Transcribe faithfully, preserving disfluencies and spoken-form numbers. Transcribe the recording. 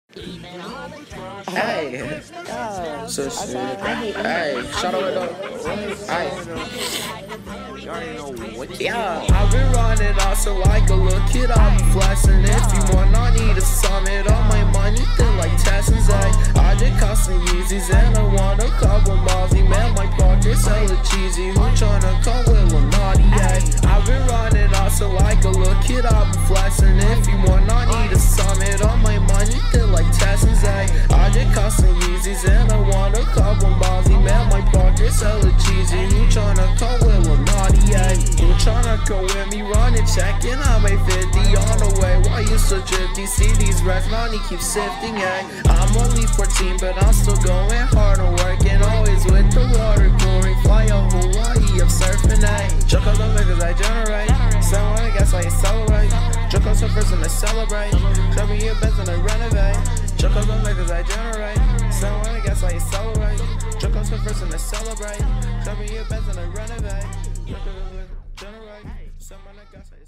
Hey, Yeah. so shit. I hate it. Hey, shout out though. Hey. You already know what. Yeah, I've been running also like a little kid. I'll be flexing if you want. I need a summit on my money, thin like Tesson's egg. I just got some Yeezys and I want a couple Mozzie. Man, my pockets hella cheesy. Who tryna come with Lil Nani? I've been running also like a little kid. I'll be flexing if you want. I need a summit on my money, thin like Tesson's egg. I just got some Yeezys and I want a couple Mozzie. Man, my pockets hella cheesy. Who tryna come with Lil Nani? Who tryna come with me? Running, checking, I made fifty on the way. Why you so drifty? See these racks, Nani keep sifting, eh? I'm only fourteen, but I'm still going hard and working. Always with the water pouring. Fly out Hawaii, I'm surfing, eh? Joke on the niggas I generate. Someone I guess I celebrate. Joke on surfers and I celebrate. Show me your beds and I renovate. Joke on the niggas I generate. Someone I guess I celebrate. Joke on surfers and I celebrate. Show me your beds and I renovate. Generate. Someone I guess I